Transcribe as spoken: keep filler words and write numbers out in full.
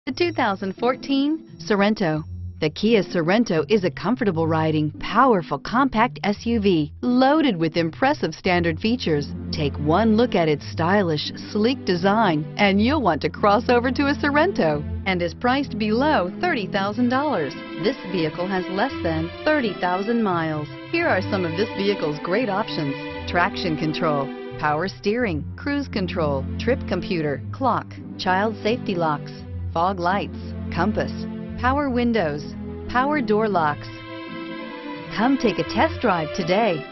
The two thousand fourteen Sorento. The Kia Sorento is a comfortable riding, powerful compact S U V loaded with impressive standard features. Take one look at its stylish, sleek design and you'll want to cross over to a Sorento, and is priced below thirty thousand dollars. This vehicle has less than thirty thousand miles. Here are some of this vehicle's great options: traction control, power steering, cruise control, trip computer, clock, child safety locks, fog lights, compass, power windows, power door locks. Come take a test drive today.